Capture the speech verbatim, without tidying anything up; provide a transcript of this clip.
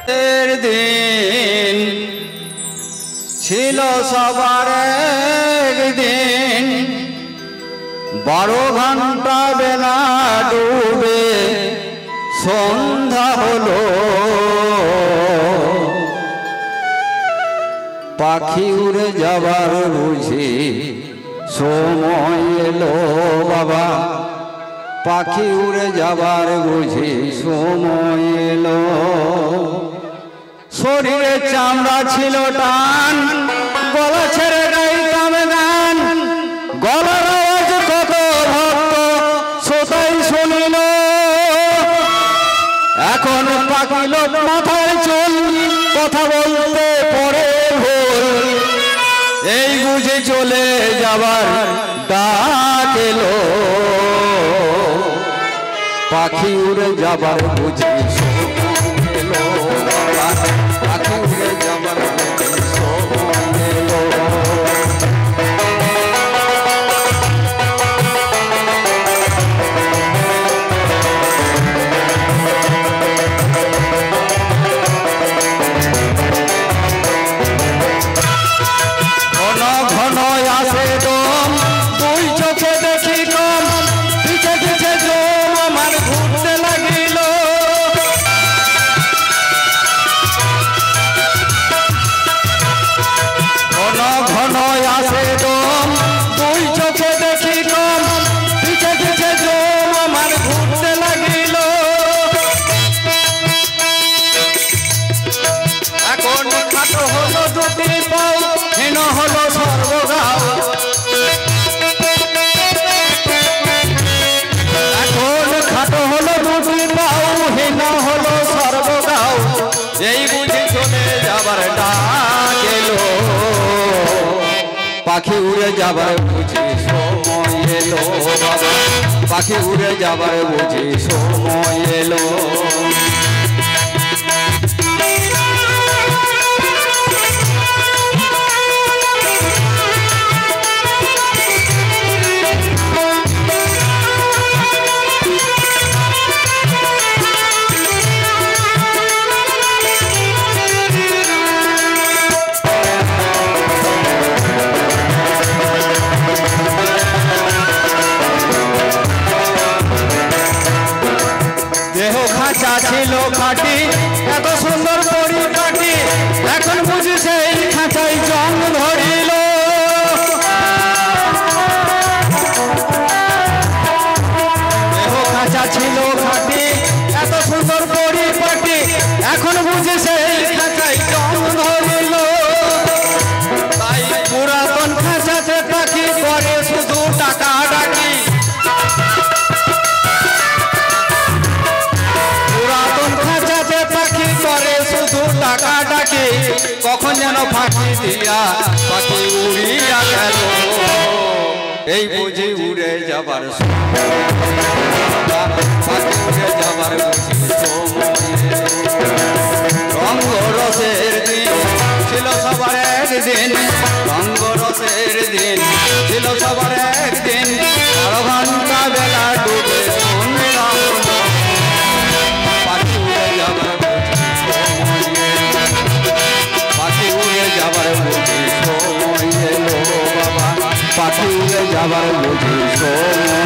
दिन छिलो सवार दिन बारो घंटा बेला डूबे सन्ध्या हलो पाखी उड़े जाबार बुझी समय एलो बाबा पाखी उड़े जाबार बुझी समय एलो शरीरे चामड़ा छिलो टान गला छेड़े गाइताम गान गलार आवाज कत भक्त श्रोताई शुनिल एखन पाकिल माथाय चुल कथा बोलते पड़े भूल एई बुझे चले जाबार डाक एलो पाखी उड़े जाबार बुझी समय एलो पाखी उड़े जाबार बुझी समय एलो पाखी उड़े जाबार बुझी समय एलो बाबा पाखी उड़े जाबार बुझी समय एलो छिलो खाटी एत सुंदर परिपाटी एखन बुझी सेई खाँचाई जंग धरिल देह खाँचा छिलो खाटी एत सुंदर परिपाटी एखन बुझी सेई खाँचाई जंग धरिल ताई पुरातन खाँचाते पाखी करे शुधु टाका डाकी टाका डाकी कखन जेन फाँकी दिया पाखी उड़िया गेल এই বুঝি উড়ে যাবার পাখি উড়ে যাবার বুঝি রঙ্গ রসের দিন ছিল সবার একদিন রঙ্গ রসের দিন ছিল সবার একদিন বারো ঘন্টা বেলা ডুবে পাখি উড়ে যাবার पाखी उड़े जाबार बुझी समय एलो बाबा पाखी उड़े जाबार बुझी समय